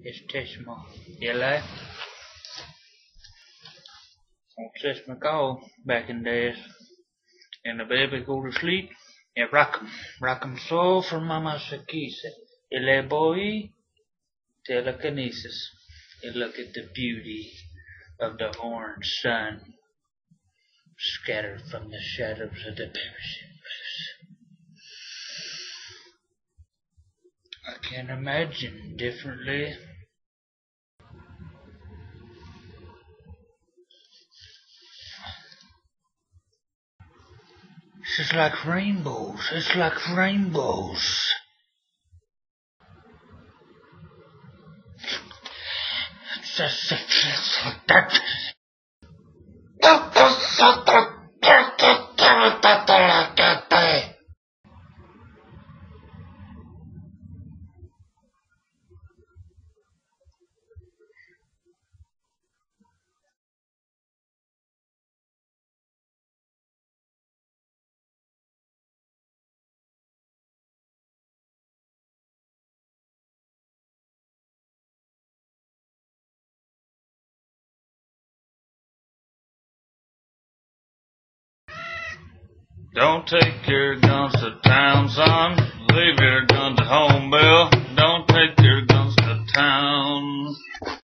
Jesteśmy ile? Jesteśmy go back in days. And the baby go to sleep. And rock 'em so for mama Shakisa. Ile boy, telekinesis. You look at the beauty of the orange sun scattered from the shadows of the parachutes. I can't imagine differently. It's like rainbows. It's like rainbows. Don't take your guns to town, son. Leave your guns at home, Bill. Don't take your guns to town.